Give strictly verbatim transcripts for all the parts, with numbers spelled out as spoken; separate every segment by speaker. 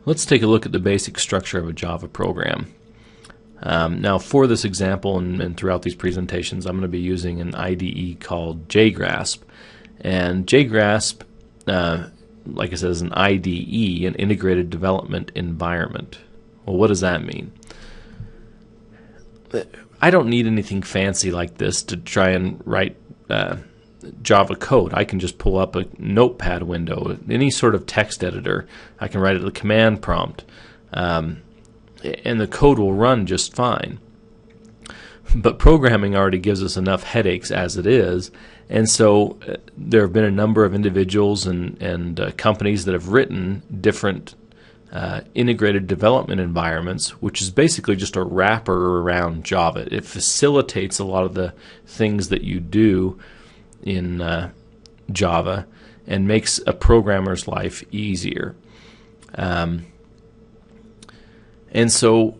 Speaker 1: Let's take a look at the basic structure of a Java program. Um, now for this example and, and throughout these presentations, I'm going to be using an I D E called JGrasp. And JGrasp, uh, like I said, is an I D E, an Integrated Development Environment. Well, what does that mean? I don't need anything fancy like this to try and write uh, Java code. I can just pull up a notepad window, any sort of text editor. I can write it with a command prompt. Um, and the code will run just fine. But programming already gives us enough headaches as it is, and so uh, there have been a number of individuals and, and uh, companies that have written different uh, integrated development environments, which is basically just a wrapper around Java. It facilitates a lot of the things that you do in uh, Java and makes a programmer's life easier. Um, And so,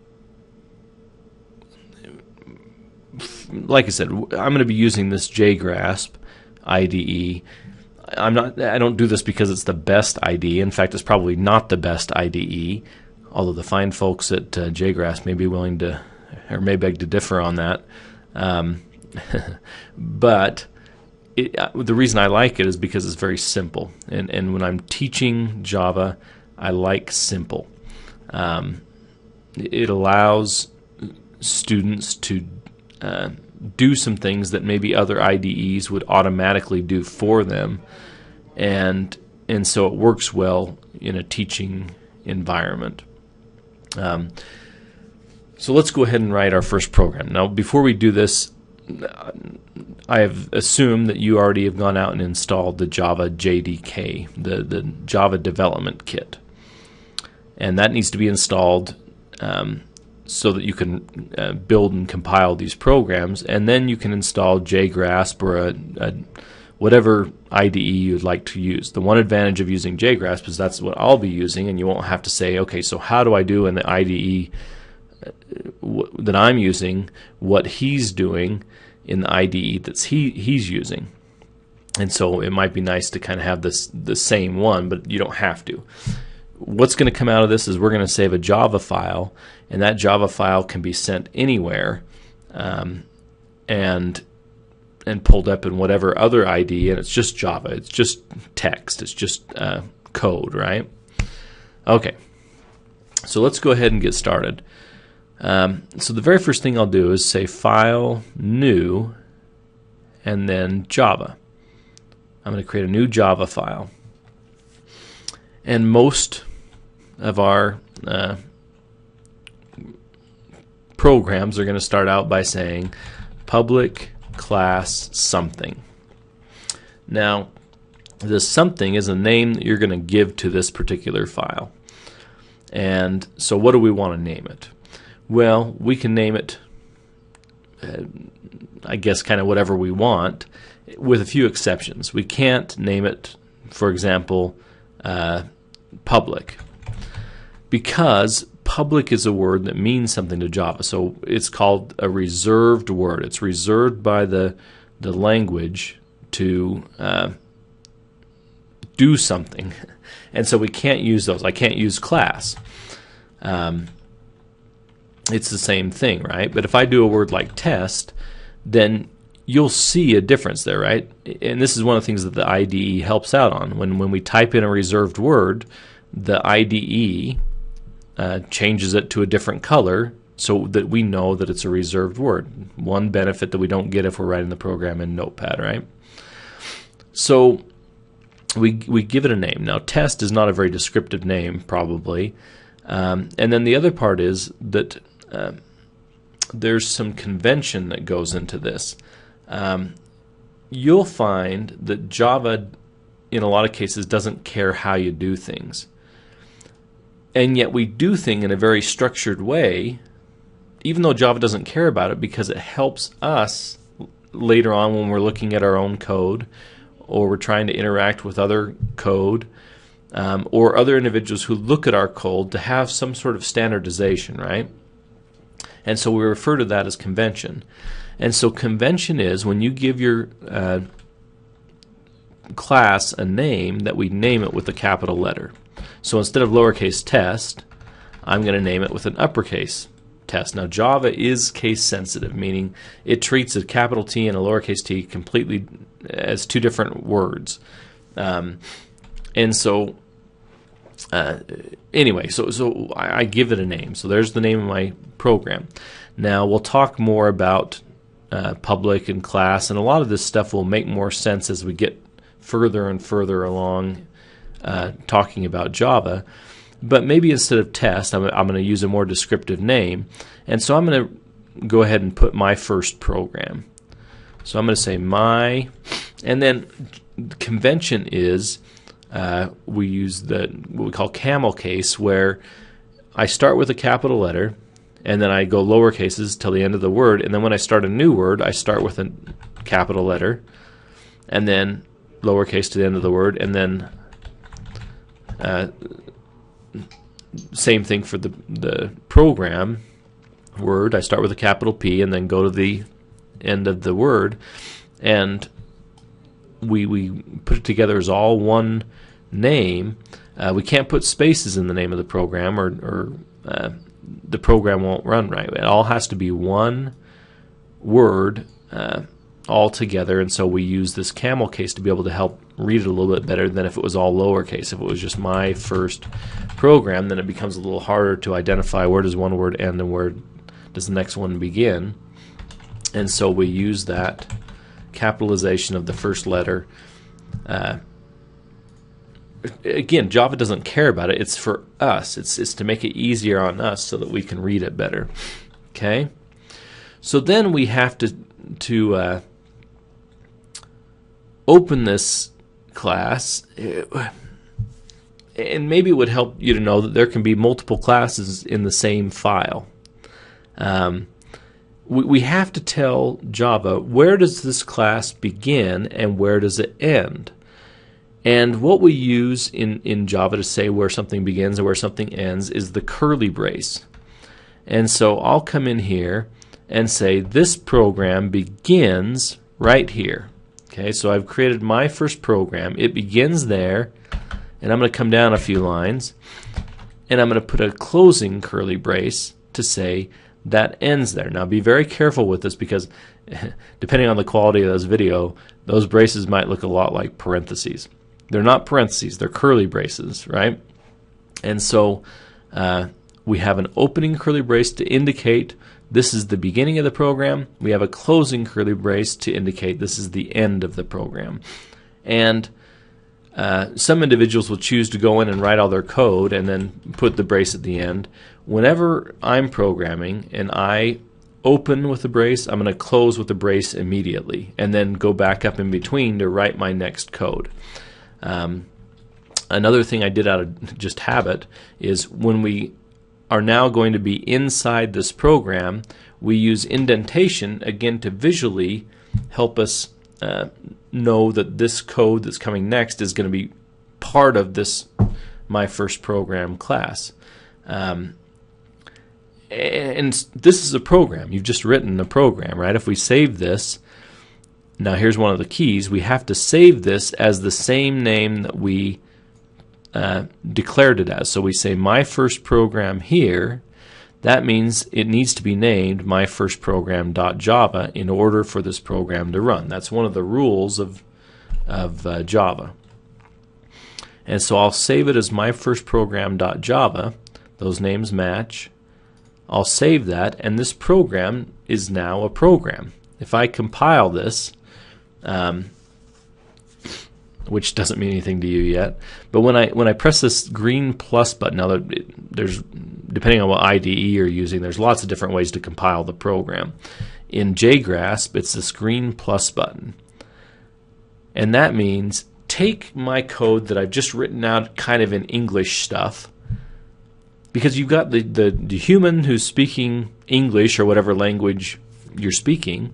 Speaker 1: like I said, I'm going to be using this JGrasp I D E. I'm not. I don't do this because it's the best I D E. In fact, it's probably not the best I D E. Although the fine folks at uh, JGrasp may be willing to, or may beg to differ on that. Um, but it, uh, the reason I like it is because it's very simple. And and when I'm teaching Java, I like simple. Um, it allows students to uh, do some things that maybe other I D Es would automatically do for them, and and so it works well in a teaching environment. Um, so let's go ahead and write our first program. Now, before we do this, I have assumed that you already have gone out and installed the Java J D K, the the Java Development Kit. And that needs to be installed um, so that you can uh, build and compile these programs, and then you can install JGrasp or a, a whatever I D E you'd like to use. The one advantage of using JGrasp is that's what I'll be using, and you won't have to say, okay, so how do I do in the I D E w that I'm using what he's doing in the I D E that's he he's using. And so it might be nice to kind of have this the same one, but you don't have to. What's going to come out of this is we're going to save a Java file, and that Java file can be sent anywhere um, and and pulled up in whatever other I D E, and it's just Java. It's just text. It's just uh, code, right? Okay, so let's go ahead and get started. Um, so the very first thing I'll do is say File, New, and then Java. I'm going to create a new Java file. And most of our uh, programs are going to start out by saying public class something. Now, the something is a name that you're going to give to this particular file. And so what do we want to name it? Well, we can name it, uh, I guess, kind of whatever we want, with a few exceptions. We can't name it, for example, uh, public, because public is a word that means something to Java. So it's called a reserved word. It's reserved by the the language to uh, do something, and so we can't use those. I can't use class. Um, it's the same thing, right? But if I do a word like test, then you'll see a difference there, right? And this is one of the things that the I D E helps out on. When when we type in a reserved word, the I D E uh, changes it to a different color so that we know that it's a reserved word. One benefit that we don't get if we're writing the program in Notepad, right? So we we give it a name. Now, test is not a very descriptive name, probably. Um, and then the other part is that uh, there's some convention that goes into this. Um, you'll find that Java, in a lot of cases, doesn't care how you do things. And yet we do things in a very structured way, even though Java doesn't care about it, because it helps us later on when we're looking at our own code, or we're trying to interact with other code, um, or other individuals who look at our code, to have some sort of standardization, right? And so we refer to that as convention. And so convention is when you give your uh, class a name, that we name it with a capital letter. So instead of lowercase test, I'm going to name it with an uppercase test. Now Java is case sensitive, meaning it treats a capital T and a lowercase t completely as two different words. Um, and so uh, anyway, so, so I, I give it a name. So there's the name of my program. Now we'll talk more about uh, public and class, and a lot of this stuff will make more sense as we get further and further along uh, talking about Java. But maybe instead of test, I'm, I'm going to use a more descriptive name. And so I'm going to go ahead and put my first program. So I'm going to say my, and then convention is uh, we use the what we call camel case, where I start with a capital letter, and then I go lower cases till the end of the word, and then when I start a new word, I start with a capital letter, and then lowercase to the end of the word, and then uh, same thing for the the program word. I start with a capital P and then go to the end of the word, and we we put it together as all one name. Uh, we can't put spaces in the name of the program, or, or uh, the program won't run right. It all has to be one word uh, all together, and so we use this camel case to be able to help read it a little bit better than if it was all lowercase. If it was just my first program, then it becomes a little harder to identify where does one word end and where does the next one begin. And so we use that capitalization of the first letter. Uh, again, Java doesn't care about it. It's for us. It's, it's to make it easier on us so that we can read it better. Okay? So then we have to, to uh, open this class. And maybe it would help you to know that there can be multiple classes in the same file. Um, we, we have to tell Java, where does this class begin and where does it end? And what we use in, in Java to say where something begins and where something ends is the curly brace. And so I'll come in here and say this program begins right here. Okay, so I've created my first program. It begins there, and I'm going to come down a few lines, and I'm going to put a closing curly brace to say that ends there. Now be very careful with this, because depending on the quality of this video, those braces might look a lot like parentheses. They're not parentheses, they're curly braces, right? And so uh, we have an opening curly brace to indicate this is the beginning of the program. We have a closing curly brace to indicate this is the end of the program. And uh, some individuals will choose to go in and write all their code and then put the brace at the end. Whenever I'm programming and I open with the brace, I'm going to close with the brace immediately and then go back up in between to write my next code. Um, another thing I did out of just habit is when we are now going to be inside this program, we use indentation again to visually help us uh, know that this code that's coming next is going to be part of this my first program class. Um, and this is a program. You've just written a program, right? If we save this, now here's one of the keys. We have to save this as the same name that we uh, declared it as. So we say my first program here. That means it needs to be named my first program.java in order for this program to run. That's one of the rules of, of uh, Java. And so I'll save it as my first program.java. Those names match. I'll save that, and this program is now a program. If I compile this, um, which doesn't mean anything to you yet, but when I when I press this green plus button, now there's, depending on what I D E you're using, there's lots of different ways to compile the program. In JGrasp, it's this green plus button, and that means take my code that I've just written out kind of in English stuff, because you've got the, the, the human who's speaking English or whatever language you're speaking,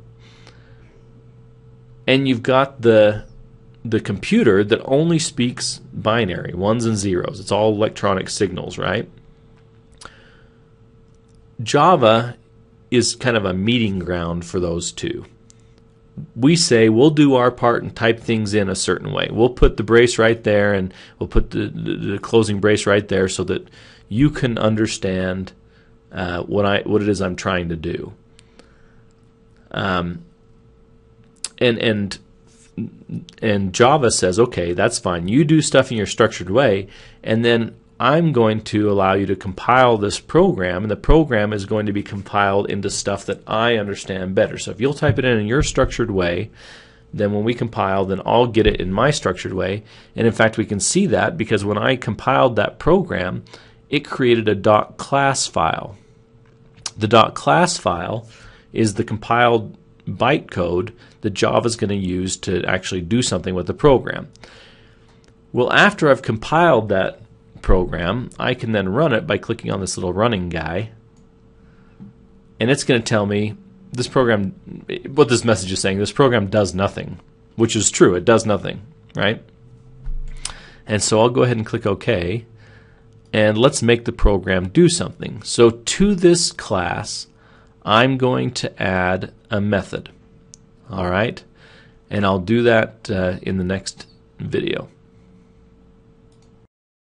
Speaker 1: and you've got the the computer that only speaks binary, ones and zeros. It's all electronic signals, right? Java is kind of a meeting ground for those two. we say we'll do our part and type things in a certain way. We'll put the brace right there, and we'll put the, the, the closing brace right there so that you can understand uh, what I what it is I'm trying to do. Um, and and and Java says, okay, that's fine. You do stuff in your structured way, and then I'm going to allow you to compile this program, and the program is going to be compiled into stuff that I understand better. So if you'll type it in in your structured way, then when we compile, then I'll get it in my structured way. And in fact, we can see that because when I compiled that program, it created a .class file. The .class file is the compiled bytecode that Java is going to use to actually do something with the program. Well, after I've compiled that program, I can then run it by clicking on this little running guy, and it's going to tell me this program, what this message is saying, this program does nothing, which is true. It does nothing, right? And so I'll go ahead and click OK, and let's make the program do something. So to this class, I'm going to add a method. All right, and I'll do that uh, in the next video.